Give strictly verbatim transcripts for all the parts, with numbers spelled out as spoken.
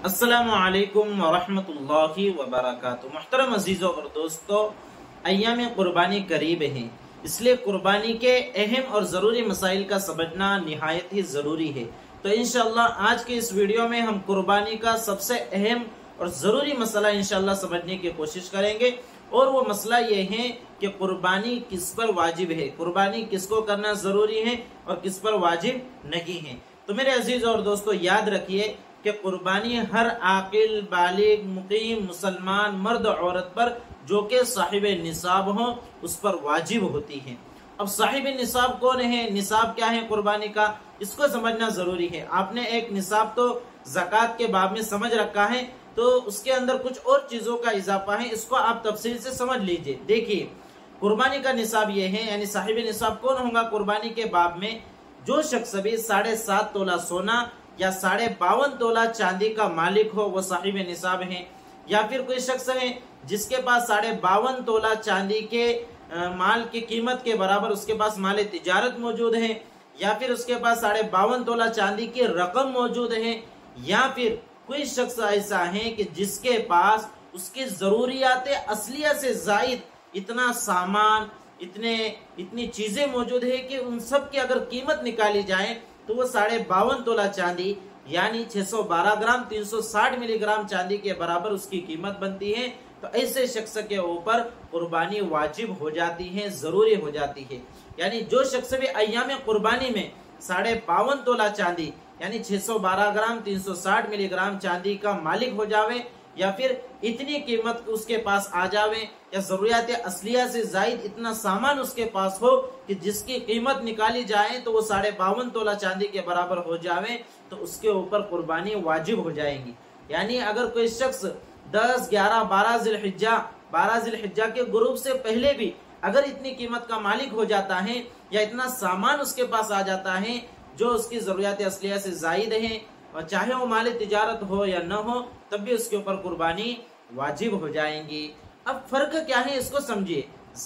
अस्सलामुअलैकुम वरहमतुल्लाहि वबरकातुहू। मुहतरम अजीज़ों और दोस्तों, अय्याम कुर्बानी करीब हैं, इसलिए कुर्बानी के अहम और ज़रूरी मसाइल का समझना निहायत ही ज़रूरी है। तो इंशाअल्लाह आज के इस वीडियो में हम कुर्बानी का सबसे अहम और ज़रूरी मसला इंशाअल्लाह समझने की कोशिश करेंगे। और वो मसला ये है कि कुर्बानी किस पर वाजिब है, कुर्बानी किसको करना ज़रूरी है और किस पर वाजिब नहीं है। तो मेरे अजीज़ और दोस्तों, याद रखिए कि कुर्बानी हर आकिल बालिग मुकीम मुसलमान मर्द औरत पर जो कि साहिब निसाब हो उस पर वाजिब होती है। अब साहिब निसाब कौन है, निसाब क्या है कुर्बानी का, इसको समझना जरूरी है। आपने एक निसाब तो ज़कात के बाब में समझ रखा है, तो उसके अंदर कुछ और चीजों का इजाफा है, इसको आप तफसील से समझ लीजिए। देखिए, कुर्बानी का निसाब ये है, यानी साहिब निसाब कौन होगा कुर्बानी के बाब में, जो शख्स भी साढ़े सात तोला सोना या साढ़े बावन तोला चांदी का मालिक हो वो साहिब निसाब है। या फिर कोई शख्स है जिसके पास साढ़े बावन तोला चांदी के आ, माल की कीमत के बराबर उसके पास माल तिजारत मौजूद है, या फिर उसके पास साढ़े बावन तोला चांदी की रकम मौजूद है, या फिर कोई शख्स ऐसा है कि जिसके पास उसकी जरूरियात असलिया से जायद इतना सामान इतने इतनी चीजें मौजूद है कि उन सब की अगर कीमत निकाली जाए तो वो साढ़े बावन तोला चांदी यानी छह सौ बारह ग्राम तीन सौ साठ मिलीग्राम चांदी के बराबर उसकी कीमत बनती है। तो ऐसे शख्स के ऊपर कुर्बानी वाजिब हो जाती है, जरूरी हो जाती है। यानी जो शख्स भी अय्याम कुर्बानी में साढ़े बावन तोला चांदी यानी छह सौ बारह ग्राम तीन सौ साठ मिलीग्राम चांदी का मालिक हो जावे, या फिर इतनी कीमत उसके पास आ जावे, या जरूरियात असलिया से जायद इतना सामान उसके पास हो कि जिसकी कीमत निकाली जाए तो वो साढ़े बावन तोला चांदी के बराबर हो जावे, तो उसके ऊपर कुर्बानी वाजिब हो जाएगी। यानी अगर कोई शख्स दस ग्यारह बारह जिलहिज्जा बारह जिलहिज्जा के ग्रुप से पहले भी अगर इतनी कीमत का मालिक हो जाता है या इतना सामान उसके पास आ जाता है जो उसकी जरूरियात असलिया से जायद है, और चाहे वो माल तिजारत हो या न हो, तब भी उसके ऊपर कुर्बानी वाजिब हो जाएंगी। अब फर्क क्या है इसको समझिए,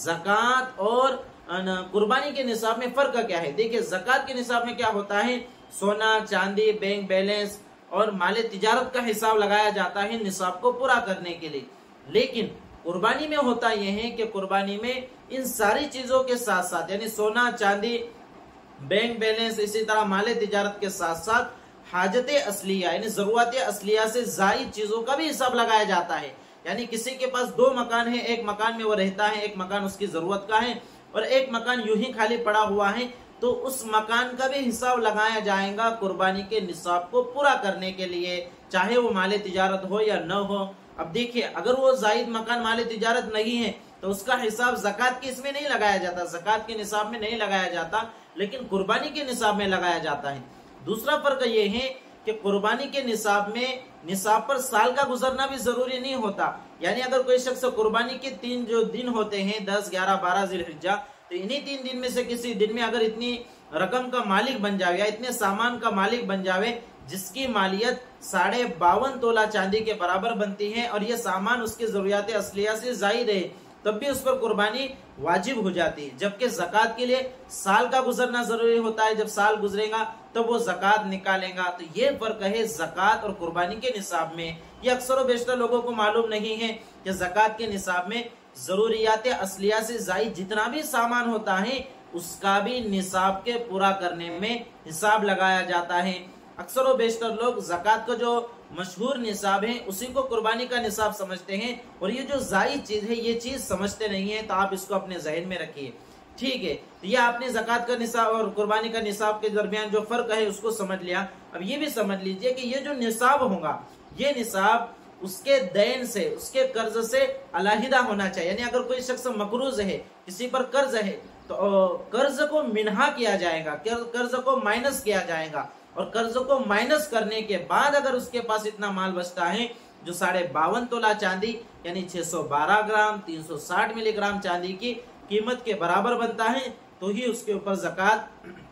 ज़कात और कुर्बानी के निसाब में फर्क क्या है। देखिए, ज़कात के निसाब में क्या होता है, सोना चांदी बैंक बैलेंस और माल तिजारत का हिसाब लगाया जाता है निसाब को पूरा करने के लिए। लेकिन कुर्बानी में होता यह है कि कुर्बानी में इन सारी चीजों के साथ साथ यानी सोना चांदी बैंक बैलेंस इसी तरह माल तिजारत के साथ साथ हाजत असलिया यानी जरूरत असलिया से जायद चीजों का भी हिसाब लगाया जाता है। यानी किसी के पास दो मकान है, एक मकान में वो रहता है, एक मकान उसकी जरूरत का है, और एक मकान यूं ही खाली पड़ा हुआ है, तो उस मकान का भी हिसाब लगाया जाएगा कुर्बानी के निसाब को पूरा करने के लिए, चाहे वो माल तिजारत हो या न हो। अब देखिए, अगर वो जायद मकान माल तिजारत नहीं है तो उसका हिसाब ज़कात के इसमें नहीं लगाया जाता, ज़कात के निसाब में नहीं लगाया जाता, लेकिन कुर्बानी के निसाब में लगाया जाता है। दूसरा फर्क ये है कि कुर्बानी के निसाब में निसाब पर साल का गुजरना भी जरूरी नहीं होता। यानी अगर कोई शख्स कुर्बानी के तीन जो दिन होते हैं दस ग्यारह बारह जिलहिज्जा, तो इन्हीं तीन दिन में से किसी दिन में अगर इतनी रकम का मालिक बन जावे या इतने सामान का मालिक बन जावे जिसकी मालियत साढ़े बावन तोला चांदी के बराबर बनती है और ये सामान उसकी जरूरियात असलिया से जायद है, तब भी उस पर कुर्बानी वाजिब हो जाती है। जबकि ज़कात के लिए साल का गुजरना जरूरी होता है, जब साल गुजरेगा तब तो वो ज़कात निकालेगा। तो ये फर्क है ज़कात और कुर्बानी के निसाब में। ये अक्सर और बेशतर लोगों को मालूम नहीं है कि ज़कात के निसाब में जरूरियात असलिया से जायद जितना भी सामान होता है उसका भी निसाब के पूरा करने में हिसाब लगाया जाता है। अक्सर और बेशतर लोग ज़कात का जो मशहूर निसाब है उसी को कुर्बानी का निसाब समझते हैं, और ये जो जायद चीज है ये चीज समझते नहीं है। तो आप इसको अपने जहन में रखिए, ठीक है। तो ये आपने ज़कात का निसाब और कुर्बानी का निसाब के दरमियान जो फर्क है उसको समझ लिया। अब ये भी समझ लीजिए कि ये जो निसाब होगा ये निसाब उसके दैन से उसके कर्ज से अलहिदा होना चाहिए। यानी अगर कोई शख्स मकरूज है, किसी पर कर्ज है, तो कर्ज को मिन्हा किया जाएगा, कर्ज को माइनस किया जाएगा, और कर्ज को माइनस करने के बाद अगर उसके पास इतना माल बचता है जो साढ़े बावन तोला चांदी यानी छह सौ बारह ग्राम तीन सौ साठ मिलीग्राम चांदी की कीमत के बराबर बनता है, तो ही उसके ऊपर ज़कात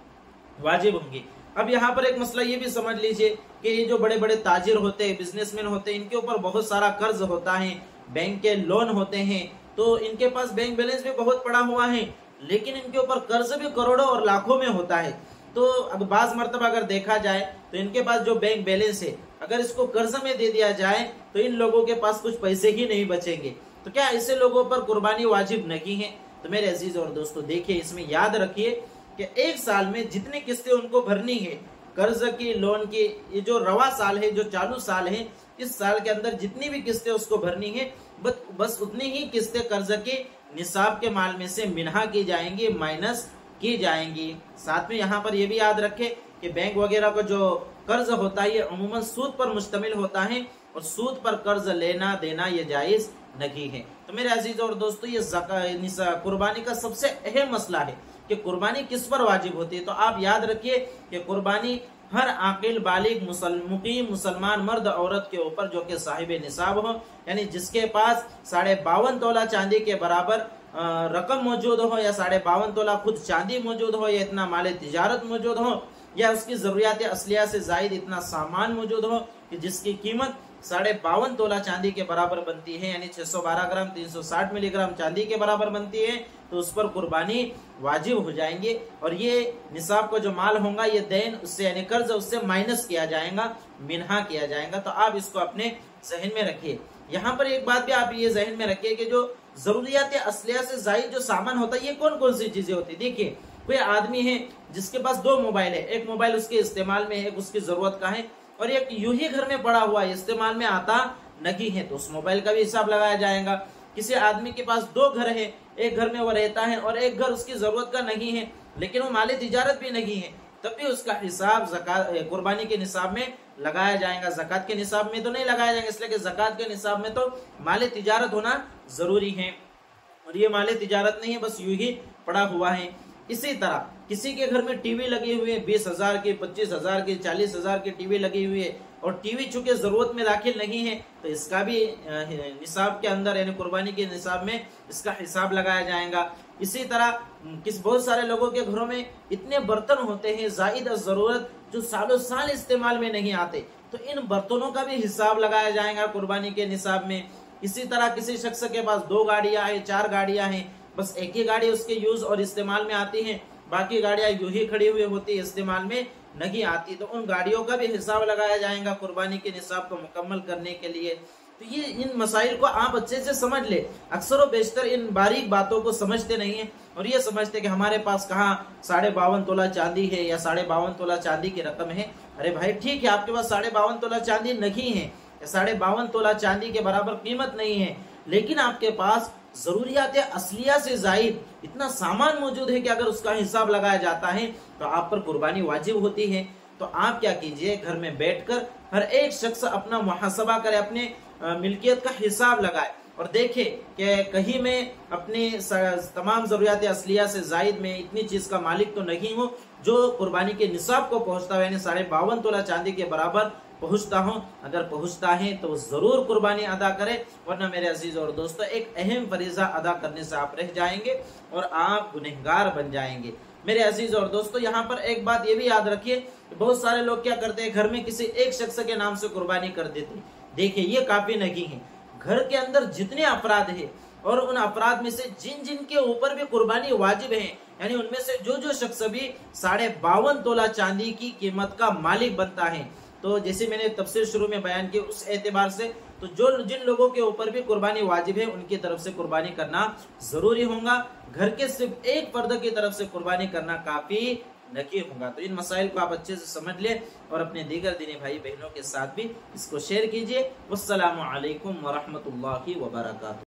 वाजिब होंगी। अब यहाँ पर एक मसला ये भी समझ लीजिए कि ये जो बड़े बड़े ताजिर होते हैं, बिजनेसमैन होते हैं, इनके ऊपर बहुत सारा कर्ज होता है, बैंक के लोन होते हैं, तो इनके पास बैंक बैलेंस भी बहुत पड़ा हुआ है, लेकिन इनके ऊपर कर्ज भी करोड़ों और लाखों में होता है। तो अब बाज मरतबा अगर देखा जाए तो इनके पास जो बैंक बैलेंस है अगर इसको कर्ज में दे दिया जाए तो इन लोगों के पास कुछ पैसे ही नहीं बचेंगे। तो क्या ऐसे लोगों पर कुर्बानी वाजिब नहीं है? तो मेरे अजीज और दोस्तों देखिए, इसमें याद रखिए कि एक साल में जितनी किस्तें उनको भरनी है कर्ज की, लोन की, ये जो रवा साल है, जो चालू साल है, इस साल के अंदर जितनी भी किस्तें उसको भरनी है बस बस उतनी ही किस्तें कर्ज के निसाब के माल में से मिन्हा की जाएंगी, माइनस की जाएंगी। साथ में यहाँ पर यह भी याद रखें कि बैंक वगैरह का जो कर्ज होता है ये अमूमन सूद पर मुश्तमिल होता है और सूद पर कर्ज लेना देना ये जायज नहीं है। तो मेरे अजीज और दोस्तों, ये कुर्बानी का सबसे अहम मसला है कि कुर्बानी किस पर वाजिब होती है। तो आप याद रखिए कि कुर्बानी हर आकिल बालिग मुकीम मुसलमान मर्द औरत के ऊपर जो कि साहिब निसाब हो, यानी जिसके पास साढ़े बावन तोला चांदी के बराबर रकम मौजूद हो, या साढ़े बावन तोला खुद चांदी मौजूद हो, या इतना माल तिजारत मौजूद हो, या उसकी जरूरियात असलिया से जायद इतना सामान मौजूद हो कि जिसकी कीमत साढ़े बावन तोला चांदी के बराबर बनती है, यानी छह सौ बारह ग्राम तीन सौ साठ मिलीग्राम चांदी के बराबर बनती है, तो उस पर कुर्बानी वाजिब हो जाएंगे। और ये निसाब का जो माल होगा ये दैन उससे यानी कर्ज उससे माइनस किया जाएगा, मिन्हा किया जाएगा। तो आप इसको अपने जहन में रखिए। यहाँ पर एक बात भी आप ये जहन में रखिए कि जो जरूरियात असलिया से जायद जो सामान होता है ये कौन कौन सी चीजें होती है। देखिए, कोई आदमी है जिसके पास दो मोबाइल है, एक मोबाइल उसके इस्तेमाल में है, एक उसकी जरूरत का है, और एक यूं ही घर में पड़ा हुआ है, इस्तेमाल में आता नहीं है, तो उस मोबाइल का भी हिसाब लगाया जाएगा। किसी आदमी के पास दो घर है, एक घर में वो रहता है और एक घर उसकी जरूरत का नहीं है लेकिन वो माली तिजारत भी नहीं है, तब भी उसका हिसाब ज़कात कुर्बानी के निसाब में लगाया जाएगा। ज़कात के निसाब में तो नहीं लगाया जाएगा, इसलिए कि ज़कात के निसाब में तो माली तिजारत होना जरूरी है, और ये माली तिजारत नहीं है, बस यूं ही पड़ा हुआ है। इसी तरह किसी के घर में टीवी लगी हुई है, बीस हजार की, पच्चीस हजार की, चालीस हजार की टीवी लगी हुई है, और टीवी चूंकि जरूरत में दाखिल नहीं है तो इसका भी निसाब के अंदर यानी कुर्बानी के निसाब में इसका हिसाब लगाया जाएगा। इसी तरह किस बहुत सारे लोगों के घरों में इतने बर्तन होते हैं जायद जरूरत जो सालों साल इस्तेमाल में नहीं आते, तो इन बर्तनों का भी हिसाब लगाया जाएगा कुर्बानी के निसाब में। इसी तरह किसी शख्स के पास दो गाड़ियां हैं, चार गाड़ियां हैं, बस एक ही गाड़ी उसके यूज और इस्तेमाल में आती है, बाकी गाड़ियां यूं ही खड़ी हुई होती है, इस्तेमाल में नहीं आती, तो उन गाड़ियों का भी हिसाब लगाया जाएगा कुर्बानी के निसाब को मुकम्मल करने के लिए। तो ये इन मसाइल को आप अच्छे से समझ ले। अक्सर व बेशतर इन बारीक बातों को समझते नहीं है और ये समझते कि हमारे पास कहाँ साढ़े बावन तोला चांदी है या साढ़े बावन तोला चांदी की रकम है। अरे भाई ठीक है, आपके पास साढ़े बावन तोला चांदी नहीं है, साढ़े बावन तोला चांदी के बराबर कीमत नहीं है, लेकिन आपके पास जरूरियात असलिया से जायद इतना सामान मौजूद है कि अगर उसका हिसाब लगाया जाता है तो आप पर कुर्बानी वाजिब होती है। तो आप क्या कीजिए, घर में बैठकर हर एक शख्स अपना मुहासबा करे, अपने मिल्कियत का हिसाब लगाए और देखे कि कहीं मैं अपनी तमाम जरूरियात असलिया से जायद में इतनी चीज का मालिक तो नहीं हूँ जो कुर्बानी के निसाब को पहुंचता है, यानी साढ़े बावन तोला चांदी के बराबर पहुंचता हूं। अगर पहुंचता है तो जरूर कुर्बानी अदा करें, वरना मेरे अजीज और दोस्तों एक अहम फरीजा अदा करने से आप रह जाएंगे और आप गुनहगार बन जाएंगे। मेरे अजीज और दोस्तों यहाँ पर एक बात ये भी याद रखिए कि बहुत सारे लोग क्या करते हैं, घर में किसी एक शख्स के नाम से कुर्बानी कर देते हैं। देखिए ये काफी नहीं है, घर के अंदर जितने अफराद है और उन अफराद में से जिन जिन के ऊपर भी कुर्बानी वाजिब है, यानी उनमें से जो जो शख्स भी साढ़े बावन तोला चांदी की कीमत का मालिक बनता है, तो जैसे मैंने तफसीर शुरू में बयान की उस एतबार से तो जो जिन लोगों के ऊपर भी कुर्बानी वाजिब है उनकी तरफ से कुर्बानी करना जरूरी होगा। घर के सिर्फ एक फर्द की तरफ से कुर्बानी करना काफी नहीं होगा। तो इन मसाइल को आप अच्छे से समझ ले और अपने दीगर दीनी भाई बहनों के साथ भी इसको शेयर कीजिए। वस्सलामु अलैकुम वरहमतुल्लाहि वबरकातुहू।